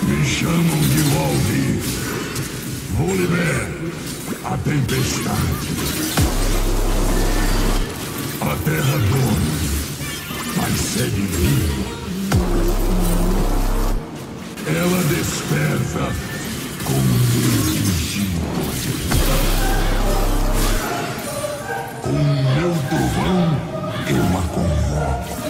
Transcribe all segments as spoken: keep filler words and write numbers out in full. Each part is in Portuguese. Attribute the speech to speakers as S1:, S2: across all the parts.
S1: Me chamam de Volvi. Volibear, a tempestade. A terra dona, mas segue viva. Ela desperta com o meu rugido. Com o meu trovão, eu a convoco.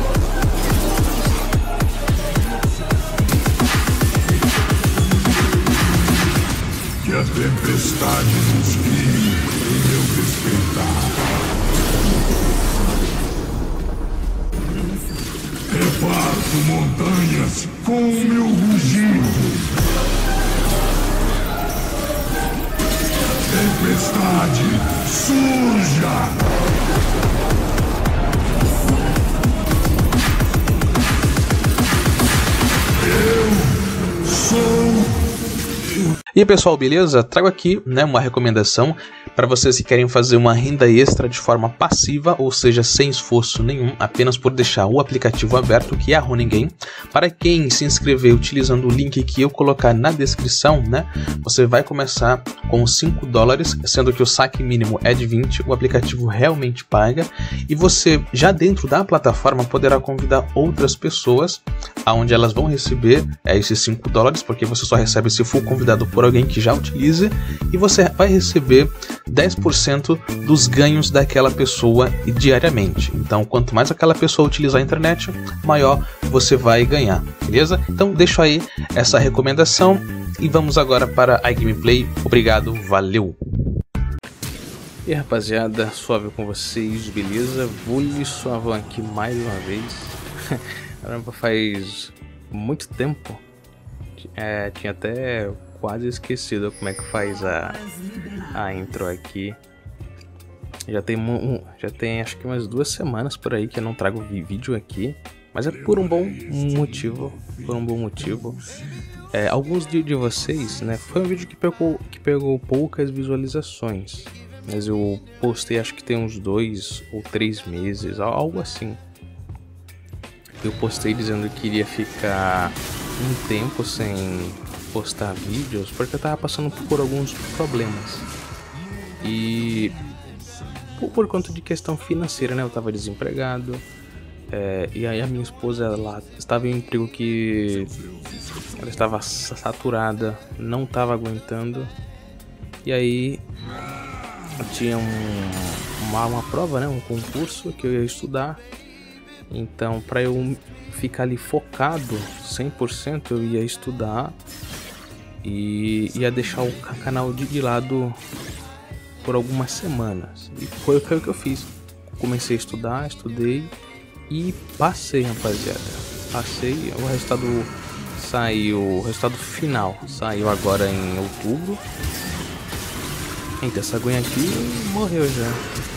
S1: Que a tempestade nos guie em meu despertar. Reparto montanhas com o meu rugido. Tempestade, surja! Eu sou...
S2: E aí pessoal, beleza? Trago aqui, né, uma recomendação para vocês que querem fazer uma renda extra de forma passiva, ou seja, sem esforço nenhum, apenas por deixar o aplicativo aberto, que é a Running Game. Para quem se inscrever utilizando o link que eu colocar na descrição, né, você vai começar com cinco dólares, sendo que o saque mínimo é de vinte, o aplicativo realmente paga, e você já dentro da plataforma poderá convidar outras pessoas, aonde elas vão receber é, esses cinco dólares, porque você só recebe se for convidado por alguém que já utilize, e você vai receber dez por cento dos ganhos daquela pessoa diariamente. Então, quanto mais aquela pessoa utilizar a internet, maior você vai ganhar, beleza? Então, deixo aí essa recomendação e vamos agora para a gameplay. Obrigado, valeu! E aí, rapaziada, suave com vocês, beleza? Vou lhe suavar aqui mais uma vez. Caramba, faz muito tempo. É, tinha até quase esquecido como é que faz a, a intro aqui. Já tem, um, já tem acho que umas duas semanas por aí que eu não trago vídeo aqui. Mas é por um bom motivo. Por um bom motivo. É, alguns de, de vocês, né? Foi um vídeo que pegou, que pegou poucas visualizações. Mas eu postei acho que tem uns dois ou três meses, algo assim. Eu postei dizendo que iria ficar um tempo sem postar vídeos porque eu tava passando por alguns problemas. E por, por conta de questão financeira, né? Eu tava desempregado. É, e aí a minha esposa, ela estava em um emprego que ela estava saturada, não estava aguentando. E aí tinha um, uma, uma prova, né? Um concurso que eu ia estudar. Então, para eu ficar ali focado cem por cento, eu ia estudar e ia deixar o canal de lado por algumas semanas. E foi o que eu fiz. Comecei a estudar, estudei e passei, rapaziada. Passei, o resultado saiu, o resultado final saiu agora em outubro. Eita, essa aguinha aqui morreu já.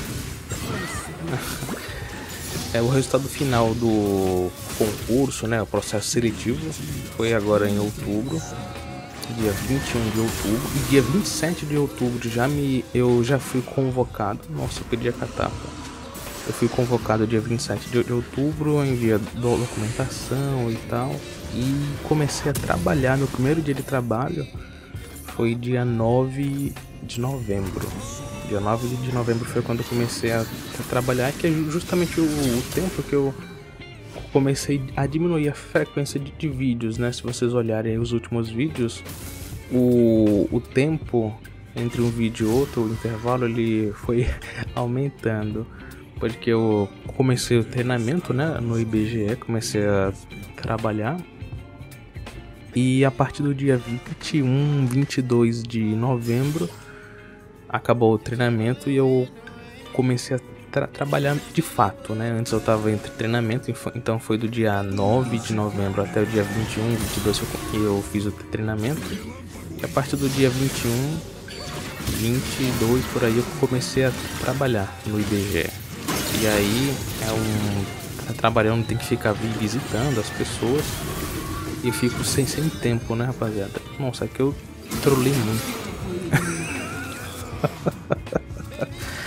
S2: É, o resultado final do concurso, né, o processo seletivo, foi agora em outubro, dia vinte e um de outubro, e dia vinte e sete de outubro já me, eu já fui convocado. Nossa, eu perdi a catapa. Eu fui convocado dia vinte e sete de outubro, enviei a documentação e tal, e comecei a trabalhar. Meu primeiro dia de trabalho foi dia nove de novembro. Dia nove de novembro foi quando eu comecei a, a trabalhar, que é justamente o, o tempo que eu comecei a diminuir a frequência de, de vídeos, né? Se vocês olharem aí os últimos vídeos, o, o tempo entre um vídeo e outro, o intervalo, ele foi aumentando. Porque eu comecei o treinamento, né, no I B G E, comecei a trabalhar. E a partir do dia vinte e um, vinte e dois de novembro, acabou o treinamento e eu comecei a tra trabalhar de fato, né? Antes eu tava entre treinamento, então foi do dia nove de novembro até o dia vinte e um, vinte e dois que eu fiz o treinamento. E a partir do dia vinte e um, vinte e dois por aí eu comecei a trabalhar no I B G E. E aí é um... trabalhando, tem que ficar visitando as pessoas. E eu fico sem, sem tempo, né, rapaziada? Nossa, aqui eu trolei muito.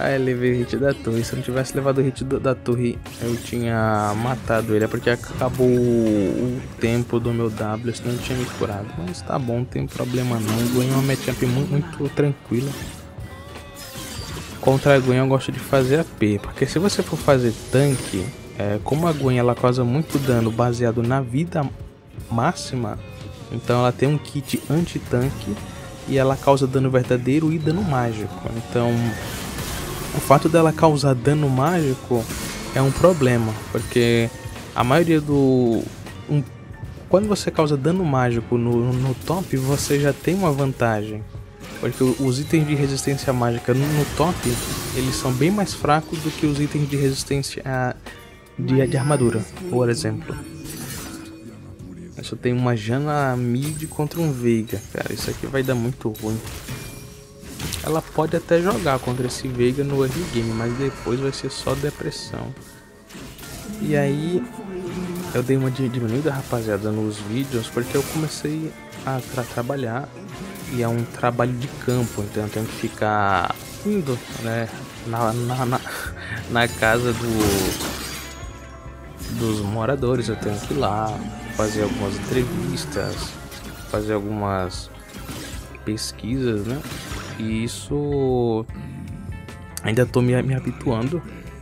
S2: Ah, eu levei o hit da torre. Se eu não tivesse levado o hit do, da torre, eu tinha matado ele. É porque acabou o tempo do meu W, senão eu tinha me curado. Mas tá bom, não tem problema não. O Gwen é uma matchup muito, muito tranquila. Contra a Gwen eu gosto de fazer A P. Porque se você for fazer tanque, é, como a Gwen ela causa muito dano baseado na vida máxima, então ela tem um kit anti-tanque e ela causa dano verdadeiro e dano mágico. Então o fato dela causar dano mágico é um problema, porque a maioria do... Um, quando você causa dano mágico no, no top, você já tem uma vantagem, porque os itens de resistência mágica no, no top, eles são bem mais fracos do que os itens de resistência de, de armadura, por exemplo. Eu só tenho uma Janna mid contra um Veiga, cara, isso aqui vai dar muito ruim. Ela pode até jogar contra esse Veiga no early game, mas depois vai ser só depressão. E aí eu dei uma diminuída, rapaziada, nos vídeos, porque eu comecei a tra trabalhar e é um trabalho de campo, então eu tenho que ficar indo, né, na, na, na, na casa do, dos moradores. Eu tenho que ir lá fazer algumas entrevistas, fazer algumas pesquisas, né? E isso ainda tô me, me habituando,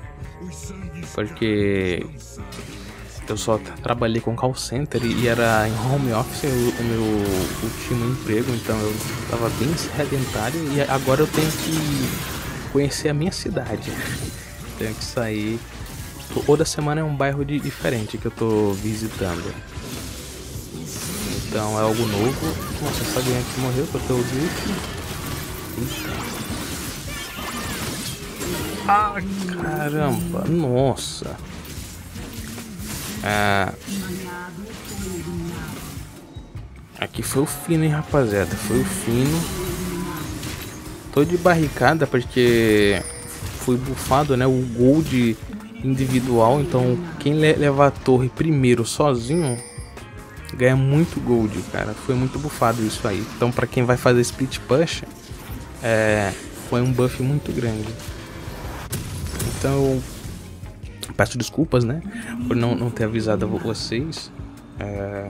S2: porque eu só trabalhei com call center e era em home office o meu último emprego, então eu tava bem sedentário e agora eu tenho que conhecer a minha cidade. Tenho que sair. Toda semana é um bairro de, diferente que eu tô visitando. Então é algo novo. Nossa, essa alguém aqui morreu porque eu vi. Ah, caramba, nossa. Ah, aqui foi o fino, hein, rapaziada. Foi o fino. Tô de barricada porque fui bufado, né? O gold individual. Então quem levar a torre primeiro sozinho ganha muito gold, cara. Foi muito bufado isso aí. Então pra quem vai fazer split push, é, foi um buff muito grande. Então eu peço desculpas, né, por não, não ter avisado a vocês, é,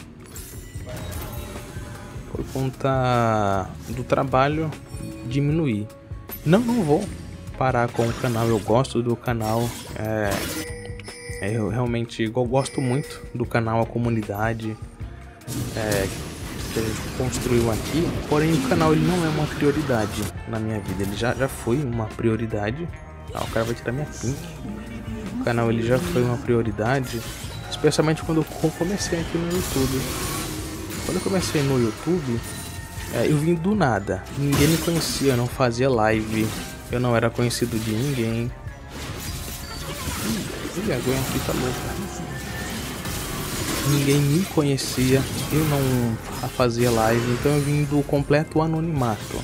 S2: por conta do trabalho diminuir. Não, não vou parar com o canal, eu gosto do canal, é, eu realmente eu gosto muito do canal, a comunidade é, que a gente construiu aqui, porém o canal ele não é uma prioridade na minha vida, ele já, já foi uma prioridade. Ah, o cara vai tirar minha pink. O canal ele já foi uma prioridade, especialmente quando eu comecei aqui no YouTube. Quando eu comecei no YouTube, é, eu vim do nada, ninguém me conhecia, eu não fazia live, eu não era conhecido de ninguém. Ih, a Gwen aqui tá louca. Ninguém me conhecia, eu não fazia live, então eu vim do completo anonimato.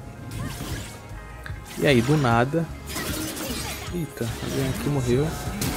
S2: E aí do nada, eita, alguém aqui morreu.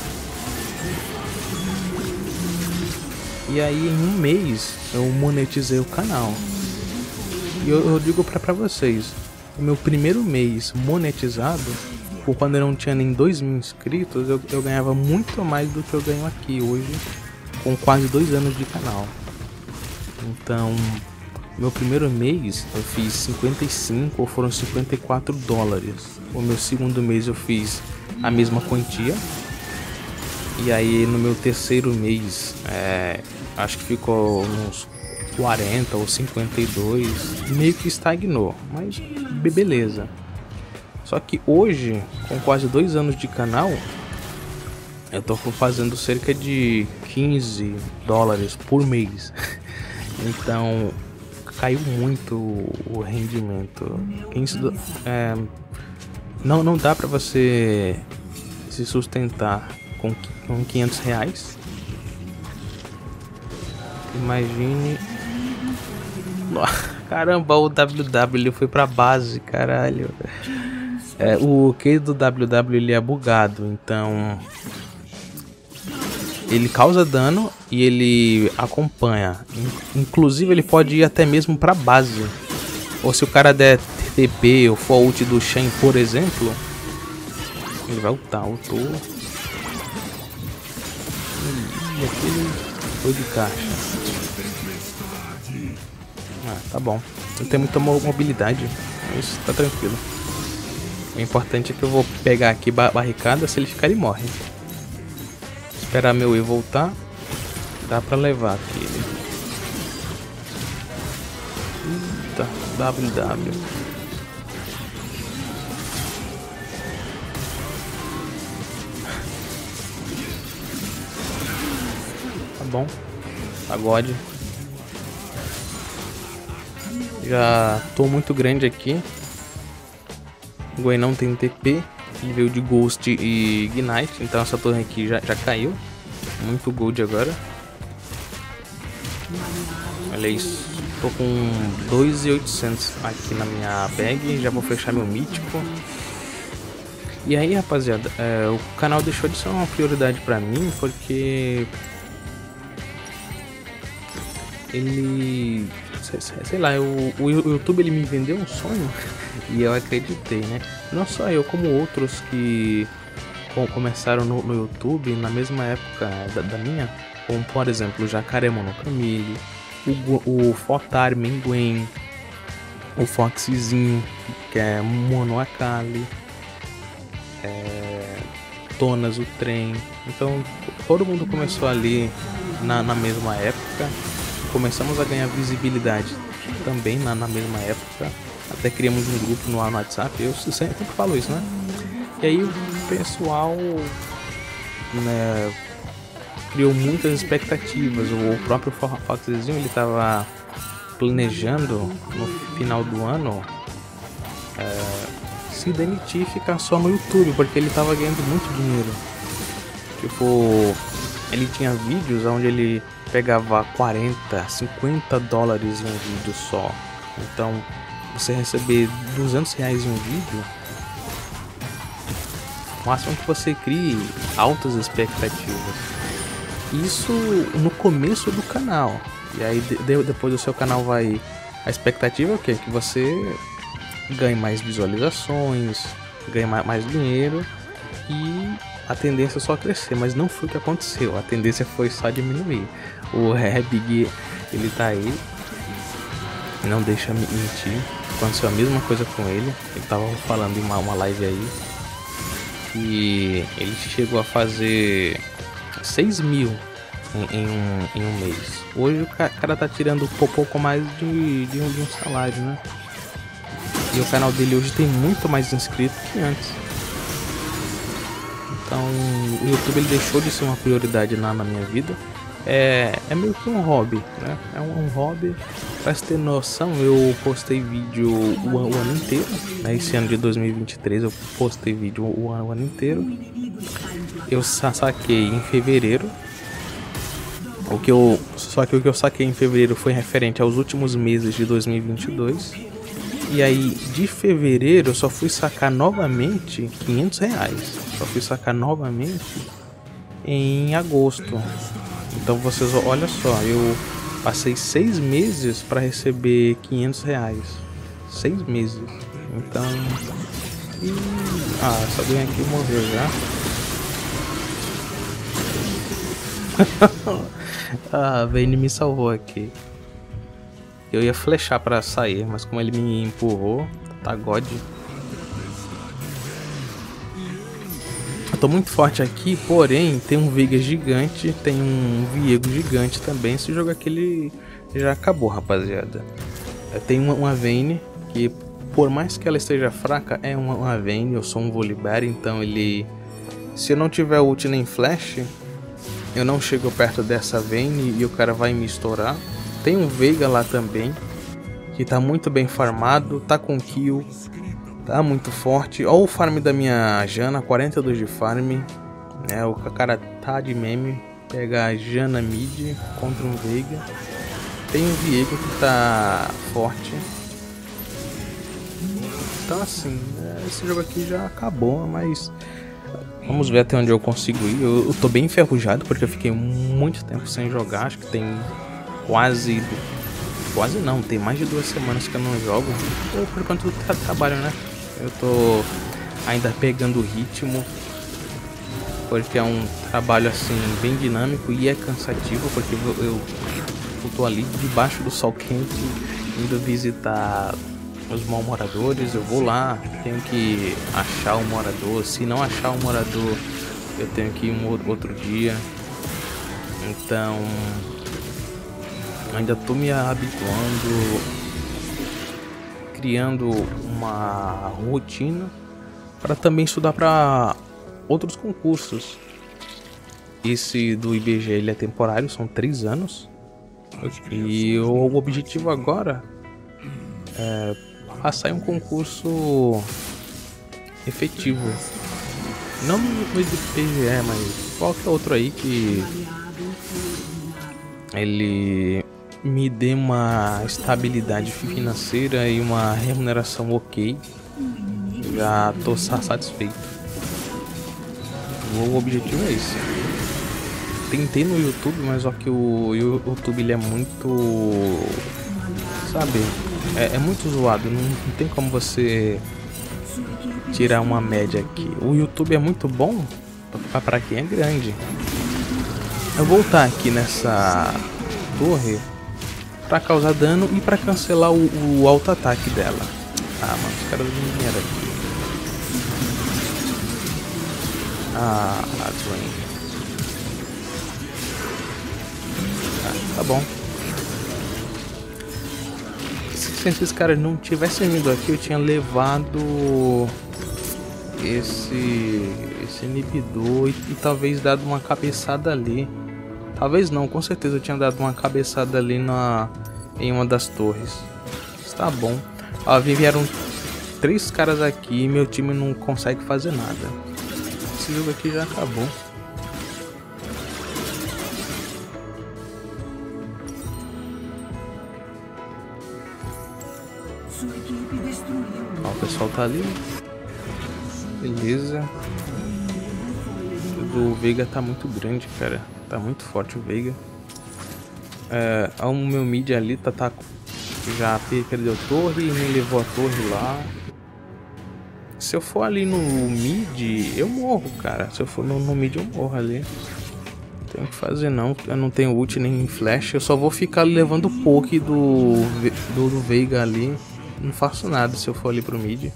S2: E aí em um mês eu monetizei o canal. E eu, eu digo pra, pra vocês, o meu primeiro mês monetizado, por quando eu não tinha nem dois mil inscritos, eu, eu ganhava muito mais do que eu ganho aqui hoje, com quase dois anos de canal. Então, meu primeiro mês eu fiz cinquenta e cinco ou foram cinquenta e quatro dólares. O meu segundo mês eu fiz a mesma quantia. E aí no meu terceiro mês, é, acho que ficou uns quarenta ou cinquenta e dois, meio que estagnou, mas beleza. Só que hoje, com quase dois anos de canal, eu tô fazendo cerca de quinze dólares por mês. Então caiu muito o rendimento. quinze, é, não, não dá pra você se sustentar com, com quinhentos reais. Imagine. Caramba, o W W ele foi pra base, caralho. É, o Q do W W ele é bugado, então ele causa dano e ele acompanha. Inclusive ele pode ir até mesmo pra base. Ou se o cara der T P ou for ult do Shen, por exemplo, Ele vai ultar, ultou. E aquele foi de caixa. Ah, tá bom. Não tem muita mobilidade. Isso tá tranquilo. O importante é que eu vou pegar aqui barricada. Se ele ficar, ele morre. Esperar meu E voltar. Dá pra levar aqui. Eita, W W. Tá bom. Pagode. Já tô muito grande aqui. O Gwen não tem T P. Ele veio de Ghost e Ignite. Então essa torre aqui já, já caiu. Muito gold agora. Olha isso. Tô com dois mil e oitocentos aqui na minha bag. Já vou fechar meu mítico. E aí, rapaziada, é, o canal deixou de ser uma prioridade pra mim. Porque ele... Sei, sei lá, eu, o YouTube ele me vendeu um sonho. E eu acreditei, né? Não só eu, como outros que começaram no, no YouTube na mesma época da, da minha. Como, por exemplo, o Jacaré Monocamille, o, o Fotar Menguen, o Foxzinho, que é Mono Akali, é, Tonas, o Trem. Então, todo mundo começou ali na, na mesma época. Começamos a ganhar visibilidade também na, na mesma época. Até criamos um grupo no WhatsApp. Eu sempre falo isso, né? E aí o pessoal, né, criou muitas expectativas. O próprio Foxzinho, ele tava planejando no final do ano é, se demitir e ficar só no YouTube, porque ele tava ganhando muito dinheiro. Tipo, ele tinha vídeos onde ele pegava quarenta, cinquenta dólares em um vídeo só. Então, você receber duzentos reais em um vídeo, o máximo que você crie altas expectativas. Isso no começo do canal. E aí de, depois do seu canal vai... A expectativa é o quê? Que você ganhe mais visualizações, ganhe mais, mais dinheiro, e a tendência é só crescer. Mas não foi o que aconteceu. A tendência foi só diminuir. O Rebig, ele tá aí, não deixa me mentir. Aconteceu a mesma coisa com ele. Ele tava falando em uma, uma live aí que ele chegou a fazer seis mil em, em, um, em um mês. Hoje o cara tá tirando um pouco mais de, de, um, de um salário, né? E o canal dele hoje tem muito mais inscritos que antes. Então o YouTube ele deixou de ser uma prioridade na, na minha vida. É, é meio que um hobby, né? É um, um hobby. Pra você ter noção, eu postei vídeo o, o ano inteiro, né? Esse ano de dois mil e vinte e três eu postei vídeo o, o ano inteiro. Eu saquei em fevereiro. O que eu, só que o que eu saquei em fevereiro foi referente aos últimos meses de dois mil e vinte e dois. E aí, de fevereiro, eu só fui sacar novamente quinhentos reais. Só fui sacar novamente em agosto. Então vocês, olha só, eu passei seis meses para receber quinhentos reais. Seis meses. Então... E... Ah, essa alguém aqui morreu já. Ah, a Vayne me salvou aqui. Eu ia flechar para sair, mas como ele me empurrou, tá God. Eu tô muito forte aqui, porém tem um Veiga gigante, tem um Viego gigante também. Esse jogo aqui ele já acabou, rapaziada. Tem uma, uma Vayne que, por mais que ela esteja fraca, é uma, uma Vayne. Eu sou um Volibear, então ele... Se eu não tiver ult nem flash, eu não chego perto dessa Vayne e o cara vai me estourar. Tem um Veiga lá também, que tá muito bem farmado, tá com kill. Tá muito forte. Olha o farm da minha Jana, quarenta e dois de farm. É, o cara tá de meme. Pega a Jana mid contra um Veiga. Tem um Viego que tá forte. Então assim, esse jogo aqui já acabou, mas vamos ver até onde eu consigo ir. Eu, eu tô bem enferrujado porque eu fiquei muito tempo sem jogar. Acho que tem quase... Quase não, tem mais de duas semanas que eu não jogo. Ou por conta do tra trabalho, né? Eu tô
S3: ainda pegando o ritmo, porque é um trabalho assim bem dinâmico e é cansativo, porque eu, eu, eu tô ali debaixo do sol quente, indo visitar os mal-moradores. Eu vou lá, tenho que achar um morador, se não achar um morador eu tenho que ir um outro dia. Então ainda tô me habituando, criando uma rotina para também estudar para outros concursos. Esse do I B G E ele é temporário, são três anos. E o objetivo agora é passar em um concurso efetivo. Não no I B G E, mas qualquer outro aí que ele me dê uma estabilidade financeira e uma remuneração ok. Já tô satisfeito. O objetivo é esse. Tentei no YouTube, mas só que o YouTube ele é muito, sabe, é, é muito zoado. Não, não tem como você tirar uma média aqui. O YouTube é muito bom para quem é grande. Eu vou voltar aqui nessa torre para causar dano e para cancelar o, o auto-ataque dela. Ah, mano, os caras não vieram aqui. Ah, Drain. Ah, tá bom. Se esses caras não tivessem vindo aqui, eu tinha levado esse esse inibidor e, e talvez dado uma cabeçada ali. Talvez não, com certeza eu tinha dado uma cabeçada ali na em uma das torres. Está bom. Ó, vieram três caras aqui e meu time não consegue fazer nada. Esse jogo aqui já acabou. Ó, o pessoal tá ali. Beleza. O Veiga tá muito grande, cara. Tá muito forte o Veiga. É, o meu mid ali tá, tá já perdeu a torre e me levou a torre lá. Se eu for ali no mid, eu morro, cara. Se eu for no, no mid, eu morro ali. Não tenho o que fazer, não. Eu não tenho ult nem flash. Eu só vou ficar levando o poke do, do, do Veiga ali. Não faço nada se eu for ali pro mid.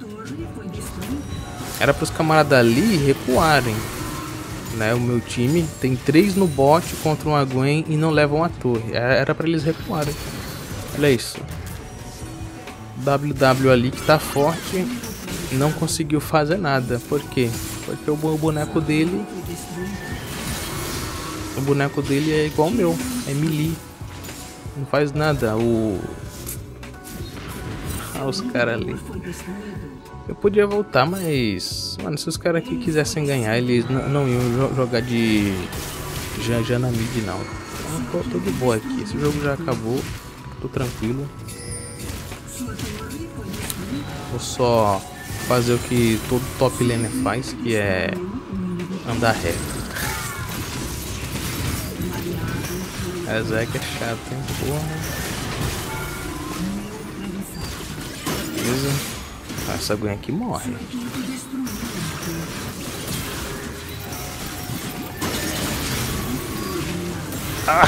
S3: Era pros camaradas ali recuarem, né? O meu time tem três no bot contra uma Gwen e não levam a torre. Era pra eles recuarem. Olha isso. W W ali que tá forte. Não conseguiu fazer nada. Por quê? Porque o boneco dele O boneco dele é igual ao meu. É melee. Não faz nada. O Ah, os caras ali. Eu podia voltar, mas mano, se os caras aqui quisessem ganhar, eles não iam jogar de já na mid, não. Então, tô de boa aqui. Esse jogo já acabou. Tô tranquilo. Vou só fazer o que todo top laner faz, que é andar reto. Essa é que é chato, hein? Porra. Beleza. Essa Gwen aqui morre. Ah!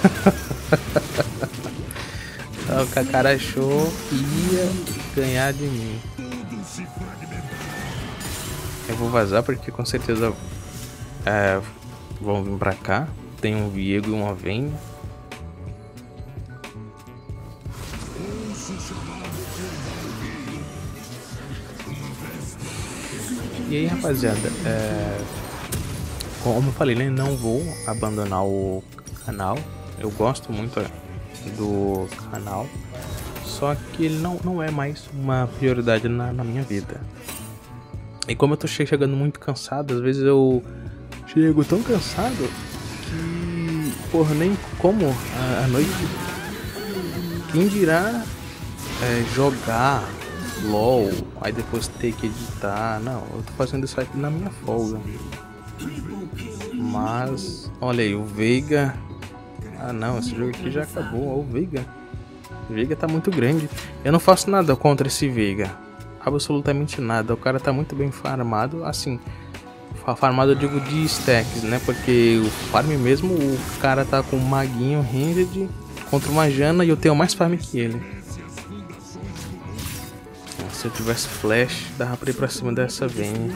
S3: O Kakara achou que ia ganhar de mim. Eu vou vazar porque com certeza é, vão vir pra cá. Tem um Viego e uma Vayne. E aí, rapaziada, é, como eu falei, né, não vou abandonar o canal. Eu gosto muito do canal, só que ele não, não é mais uma prioridade na, na minha vida. E como eu tô chegando muito cansado, às vezes eu chego tão cansado que, porra, nem como a, a noite. Quem dirá é, jogar LOL, aí depois ter que editar. Não, eu tô fazendo isso aqui na minha folga. Mas, olha aí, o Veiga. Ah não, esse jogo aqui já acabou. Ó, o Veiga. O Veiga tá muito grande. Eu não faço nada contra esse Veiga. absolutamente nada. O cara tá muito bem farmado, assim, farmado eu digo de stacks, né? Porque o farm mesmo, o cara tá com um maguinho ranged contra uma Janna e eu tenho mais farm que ele. Se eu tivesse flash, dava pra ir pra cima dessa Vayne.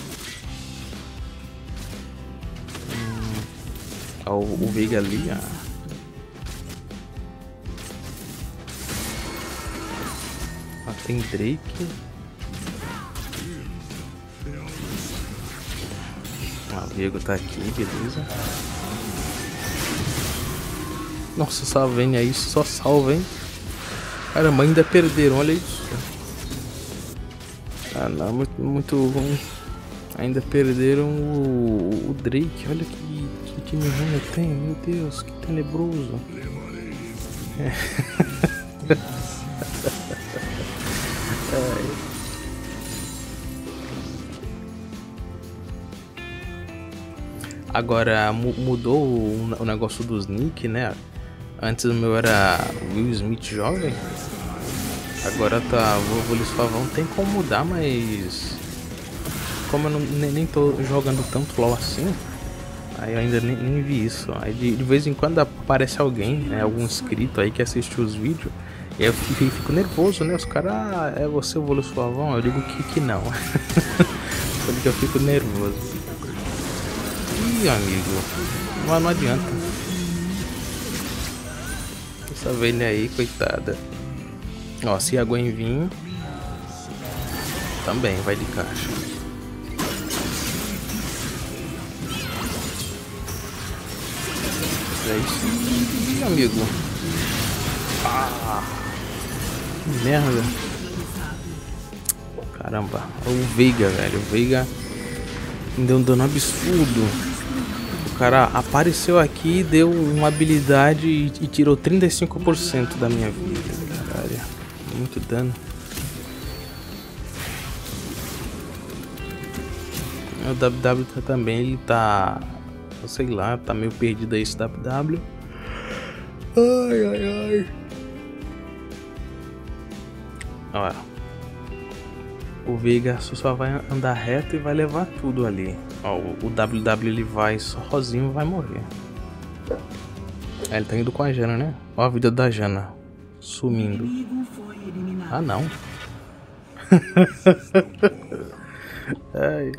S3: Hum, ó, o Veiga ali, ó. Ó, tem Drake. Ó, o Viego tá aqui, beleza. Nossa, essa Vayne aí só salva, hein? Caramba, ainda perderam, olha isso. Ah não, muito, muito ruim. Ainda perderam o, o Drake. Olha que, que time ruim tem. Meu Deus, que tenebroso. É. É. Agora mudou o, o negócio dos nick, né? Antes o meu era Will Smith jovem. Agora tá, o Volissuavão tem como mudar, mas como eu não, nem, nem tô jogando tanto LoL assim, aí eu ainda nem, nem vi isso. Aí de, de vez em quando aparece alguém, né, algum inscrito aí que assiste os vídeos, e eu fico, fico nervoso, né? Os caras, ah, é você o Volissuavão? Eu digo que, que não. Porque eu fico nervoso. Ih, amigo, mas não adianta. Essa Vayne aí, coitada. Ó, se a Gwen vir, também vai de caixa. É isso. Ih, amigo. Ah, que merda. Caramba. O Veiga, velho. O Veiga me deu um dano absurdo. O cara apareceu aqui, deu uma habilidade e, e tirou trinta e cinco por cento da minha vida. Caralho. Muito dano. O W W também, ele tá, sei lá, tá meio perdido aí esse W W. Ai, ai, ai. Olha, o Veiga só vai andar reto e vai levar tudo ali. Ó, o W W ele vai sozinho, vai morrer. É, ele tá indo com a Janna, né? Ó a vida da Janna sumindo. Ah, não. Ai.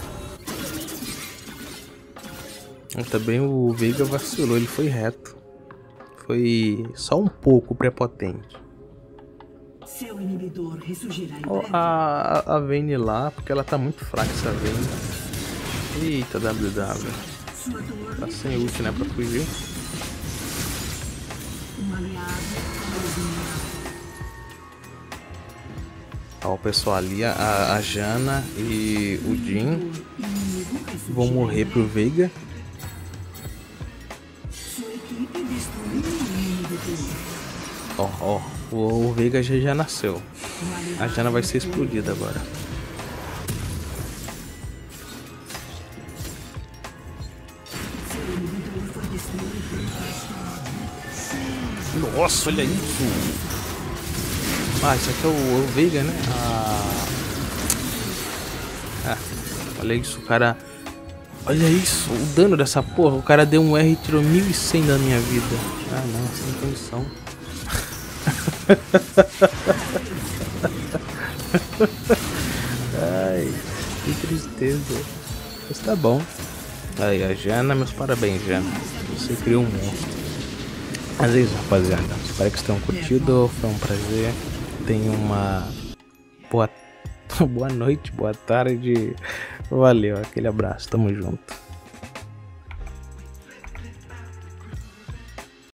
S3: Também o Veiga vacilou, ele foi reto. Foi só um pouco prepotente.
S4: Seu inibidor ressurgirá em
S3: Oh, a, a Vayne lá, porque ela tá muito fraca essa Vayne. Eita, W W. Tá sem ult, né, pra fugir.
S4: Um aliado.
S3: Ó, o pessoal ali, a, a Janna e o Jhin vão morrer pro Veiga. Ó, ó, o, o Veiga já, já nasceu. A Janna vai ser explodida agora. Nossa, olha isso! Ah, isso aqui é o, o Veiga, né? Ah. ah, olha isso, o cara. Olha isso, o dano dessa porra. O cara deu um R e tirou mil e cem da minha vida. Ah, não, sem condição. Ai, que tristeza. Mas tá bom. Aí, a Janna, meus parabéns, Janna. Você criou um monstro. Mas é isso, rapaziada. Espero que vocês tenham curtido. Foi um prazer. Tenham uma boa, boa noite, boa tarde. Valeu, aquele abraço. Tamo junto.